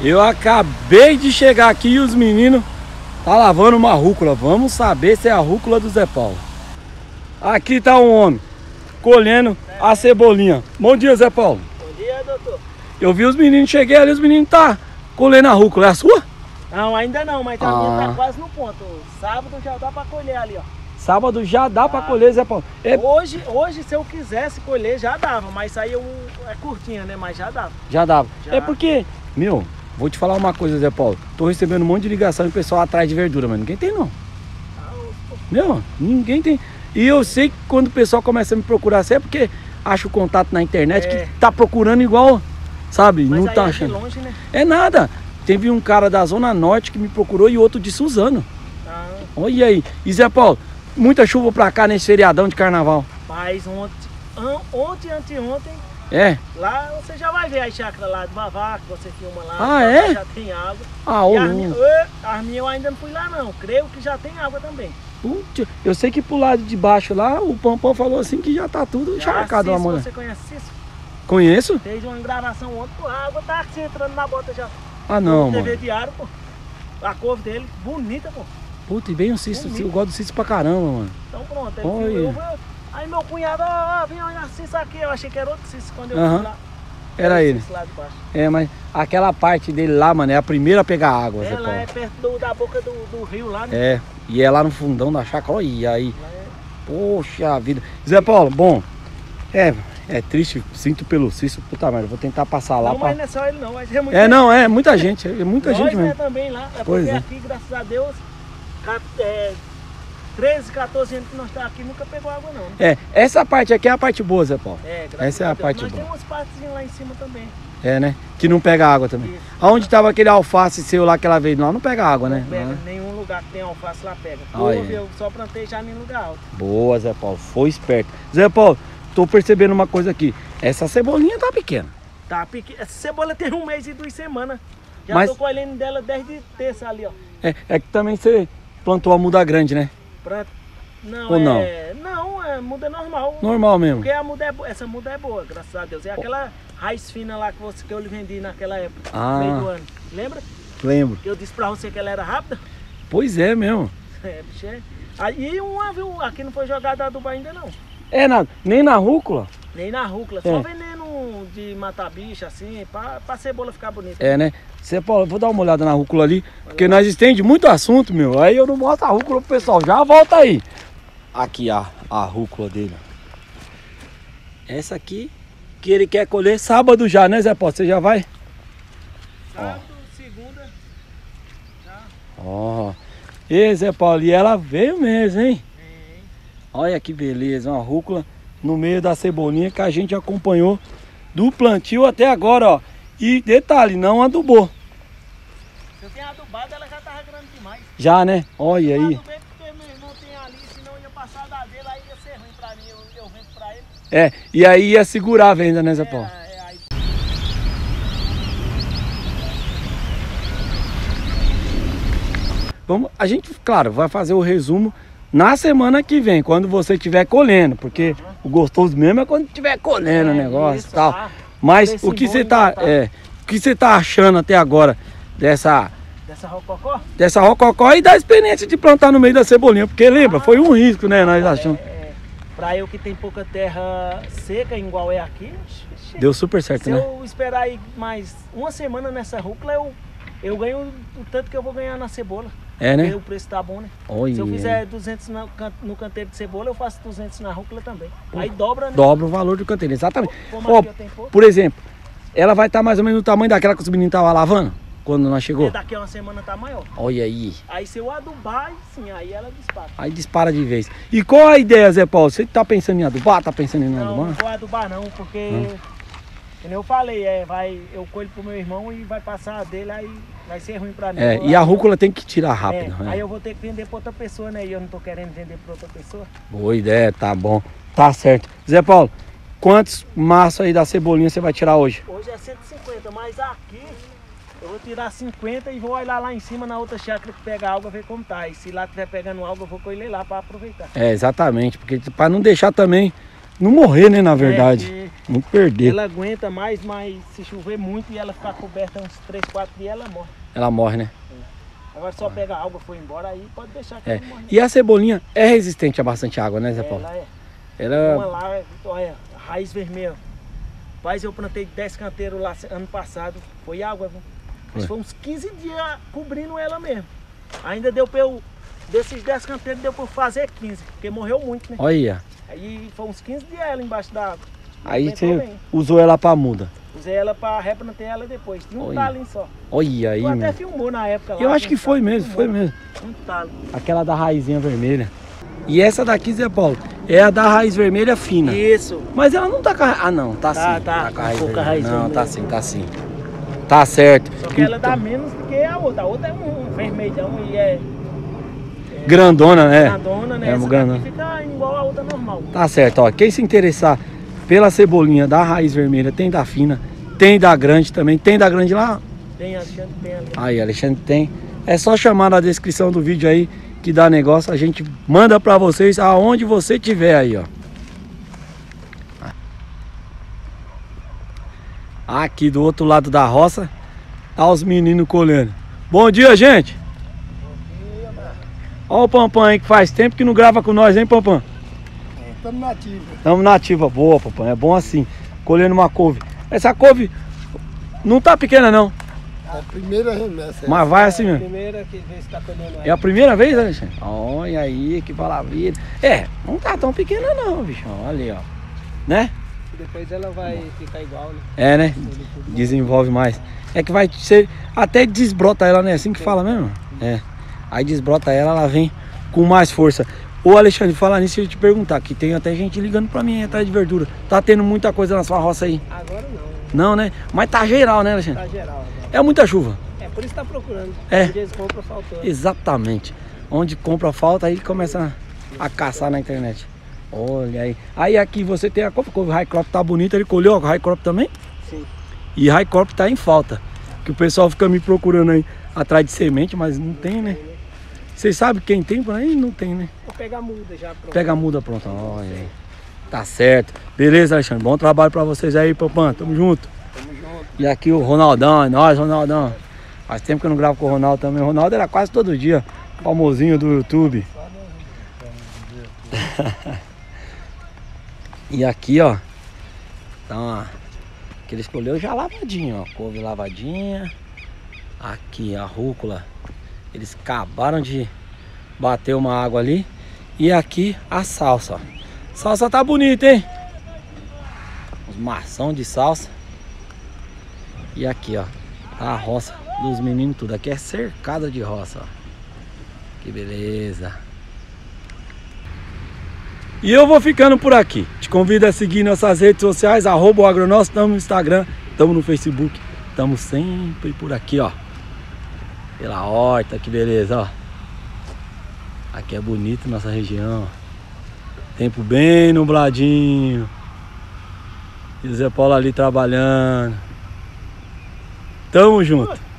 Eu acabei de chegar aqui e os meninos tá lavando uma rúcula. Vamos saber se é a rúcula do Zé Paulo. Aqui tá um homem colhendo a cebolinha. Bom dia, Zé Paulo. Bom dia, doutor. Eu vi os meninos, cheguei ali, os meninos tá colhendo a rúcula. É a sua? Não, ainda não, mas a minha tá quase no ponto. Sábado já dá pra colher ali, ó. Sábado já dá pra colher, Zé Paulo. Hoje, se eu quisesse colher, já dava, mas aí é curtinha, né? Mas já dava. Já dava. Já. É porque, meu, vou te falar uma coisa, Zé Paulo. Tô recebendo um monte de ligação de pessoal atrás de verdura, mas ninguém tem não. Meu, ninguém tem. E eu sei que quando o pessoal começa a me procurar, assim, é porque acha o contato na internet que tá procurando igual, sabe? Mas não aí tá é achando. de longe, né? É nada. Teve um cara da Zona Norte que me procurou e outro de Suzano. Olha aí. E Zé Paulo, muita chuva pra cá nesse feriadão de carnaval. Mas anteontem, É? lá você já vai ver a chácara lá de Vavá, que você filma lá. Ah, é? Já tem água. Ah, E ô. as minhas eu ainda não fui lá não, creio que já tem água também. Putz, eu sei que pro lado de baixo lá, o Pampão falou assim que já tá tudo encharcado lá, mano. Você conhece isso? Conheço? Fez uma gravação ontem, pô, a água tá assim, entrando na bota já. Ah, não, TV mano. diário, pô. A couve dele, bonita, pô. Putz, e bem o Cício, eu gosto do Cício pra caramba, mano. Então pronto, Olha. aí meu cunhado, vem olhar Cício aqui, eu achei que era outro Cício quando eu fui lá. Era ele. Lá de baixo. É, mas aquela parte dele lá, mano, é a primeira a pegar água, Zé Ela Paulo. é perto da boca do rio lá, né? É, e é lá no fundão da chácara, olha aí. Poxa vida. Zé Paulo, bom, é triste, sinto pelo Cício, puta merda, vou tentar passar lá. Não, mas não é só ele não, mas é muita gente. Não, é muita gente, muita gente mesmo. Nós, né, também lá, Pois porque é. aqui, graças a Deus, 13, 14 anos que nós estamos aqui, nunca pegou água não, né? Essa parte aqui é a parte boa, Zé Paulo. Graças Essa é a Deus. parte Nós boa. temos umas partezinhas lá em cima também. É, né? Que não pega água também. Isso. Aonde tava aquele alface seu lá que ela veio lá, não pega água, né? Não pega, Não. nenhum lugar que tem alface lá pega. Olha. Couve, eu só plantei já em lugar alto. Boa, Zé Paulo, foi esperto. Zé Paulo, tô percebendo uma coisa aqui. Essa cebolinha tá pequena. Tá pequeno. Essa cebola tem 1 mês e 2 semanas. Já Mas tô colhendo dela desde terça ali, ó. É que também você plantou a muda grande, né? Não, Ou não? Não, é muda normal. Normal mesmo. Porque a muda essa muda é boa, graças a Deus. É aquela raiz fina lá que eu lhe vendi naquela época, no meio do ano. Lembra? Lembro. Que eu disse pra você que ela era rápida? Pois é mesmo. Bicho, Aí viu, aqui não foi jogada adubo ainda não. Nada, nem na rúcula. Nem na rúcula, só veneno de matar bicho assim, pra cebola ficar bonita. É, né? Zé Paulo, eu vou dar uma olhada na rúcula ali, porque nós estende muito assunto, meu. Aí eu não mostro a rúcula pro pessoal, já volta aí. Aqui a rúcula dele. Essa aqui, que ele quer colher sábado já, né, Zé Paulo? Você já vai? Sábado, segunda, já. Ó. E Zé Paulo, e ela veio mesmo, hein? Olha que beleza, uma rúcula no meio da cebolinha que a gente acompanhou do plantio até agora, ó. E detalhe, não adubou. Se eu tenho adubado, ela já tava grande demais. Já, né? Olha aí. Eu adubei porque meu irmão tem ali, senão ia passar da dele, aí ia ser ruim pra mim, eu vendo pra ele. E aí ia segurar a venda, né, Zé Paulo? Aí... A gente, claro, vai fazer o resumo na semana que vem, quando você estiver colhendo, porque o gostoso mesmo é quando estiver colhendo o negócio e tal. Mas o que você tá achando até agora dessa rococó e da experiência de plantar no meio da cebolinha? Porque lembra, foi um risco, né, nós achamos. Pra eu que tem pouca terra seca, igual é aqui, deu super certo, se né? Se eu esperar aí mais uma semana nessa rúcula, eu ganho o tanto que eu vou ganhar na cebola. É, né? Porque o preço tá bom, né? Olha. Se eu fizer 200 no canteiro de cebola, eu faço 200 na rúcula também. Aí dobra, né? Dobra o valor do canteiro, exatamente. Como aqui eu tenho pouco. Por exemplo, ela vai estar mais ou menos no tamanho daquela que os meninos estavam lavando quando nós chegou? Daqui a uma semana tá maior. Olha aí. Aí se eu adubar, sim, aí ela dispara. Aí dispara de vez. E qual a ideia, Zé Paulo? Você tá pensando em adubar? Tá pensando em adubar? Não vou adubar não, porque... Como eu falei, eu colho pro meu irmão e vai passar a dele, aí vai ser ruim pra mim. E a rúcula tem que tirar rápido. Aí eu vou ter que vender pra outra pessoa, né? E eu não tô querendo vender pra outra pessoa. Boa ideia, tá bom. Tá certo. Zé Paulo, quantos maços aí da cebolinha você vai tirar hoje? Hoje é 150, mas aqui eu vou tirar 50 e vou olhar lá em cima na outra chácara que pega água, ver como tá. E se lá estiver pegando água, eu vou colher lá pra aproveitar. Exatamente, porque pra não deixar também não morrer, né, na verdade. Não perder. Ela aguenta mais, mas se chover muito e ela ficar coberta uns 3, 4 dias, ela morre. Ela morre, né? Agora só pega a água e foi embora, aí pode deixar que ela morre. E a cebolinha é resistente a bastante água, né, Zé Paulo? Ela é. Uma lá, olha, raiz vermelha. Mas eu plantei 10 canteiros lá ano passado, foi água, viu? Mas foi uns 15 dias cobrindo ela mesmo. Ainda deu pra eu, desses 10 canteiros deu pra eu fazer 15, porque morreu muito, né? Olha. Aí foi uns 15 dias ela embaixo da água. Aí você usou ela pra muda? Usei ela pra replantei ela depois, um talinho só. Olha aí, tu até filmou na época lá. Eu acho que foi mesmo, foi mesmo. Um talo. Aquela da raizinha vermelha. E essa daqui, Zé Paulo, é a da raiz vermelha fina. Isso. Mas ela não tá com a... Ah, não, tá sim. Tá com a raiz um vermelha. raiz Não, vermelha. tá sim, tá sim. Tá certo. Só que ela dá menos do que a outra. A outra é um vermelhão e é grandona, né? Grandona, né? É, Essa grandona. daqui fica igual a outra normal. Tá certo, ó. Quem se interessar pela cebolinha da raiz vermelha, tem da fina, tem da grande também. Tem da grande lá? Tem, Alexandre tem ali. Aí, Alexandre tem. É só chamar na descrição do vídeo aí que dá negócio. A gente manda pra vocês aonde você tiver aí, ó. Aqui do outro lado da roça, tá os meninos colhendo. Bom dia, gente! Ó o Pampam aí que faz tempo que não grava com nós, hein, Pampam? Estamos nativos. Estamos nativa, boa, Pampam. É bom assim, colhendo uma couve. Essa couve não tá pequena, não. É a primeira remessa. Mas vai assim mesmo. Primeira que vê se tá colhendo aí. É a primeira vez, Alexandre? Olha aí, que maravilha. É, não tá tão pequena não, bichão. Olha ali, ó. Né? Depois ela vai ficar igual, né? É, né? Desenvolve mais. É que vai ser... Até desbrota ela, né? Assim que fala mesmo? É. Aí desbrota ela, ela vem com mais força. Ô Alexandre, falar nisso, eu ia te perguntar, que tem até gente ligando pra mim aí atrás de verdura. Tá tendo muita coisa na sua roça aí? Agora não. Não, né? Mas tá geral, né, Alexandre? Tá geral agora. É muita chuva. É por isso que tá procurando. É. Onde eles compram faltando. Exatamente. Onde compra falta, aí começa a caçar na internet. Olha aí. Aí aqui você tem a couve High Crop, tá bonita. Ele colheu a High Crop também? Sim. E High Crop tá em falta. Que o pessoal fica me procurando aí atrás de semente, mas não tem, né? Vocês sabem quem tem por aí? Não tem, né? Vou pegar a muda já. Pronto. Pega a muda pronta. Olha aí. Tá certo. Beleza, Alexandre. Bom trabalho pra vocês aí, Pampam. Tamo junto. Tamo junto. E aqui o Ronaldão, é nóis, Ronaldão. Faz tempo que eu não gravo com o Ronaldo também. O Ronaldo era quase todo dia famosinho do YouTube. E aqui, ó, tá que ele escolheu já lavadinho, ó, couve lavadinha. Aqui a rúcula, eles acabaram de bater uma água ali. E aqui a salsa, ó. Salsa tá bonita, hein? Os maçãs de salsa. E aqui, ó, tá a roça dos meninos tudo. Aqui é cercada de roça, ó. Que beleza. E eu vou ficando por aqui. Te convido a seguir nossas redes sociais, @agronosso, estamos no Instagram, estamos no Facebook, estamos sempre por aqui, ó. Pela horta, que beleza, ó. Aqui é bonito nossa região. Tempo bem nubladinho. E o Zé Paulo ali trabalhando. Tamo junto.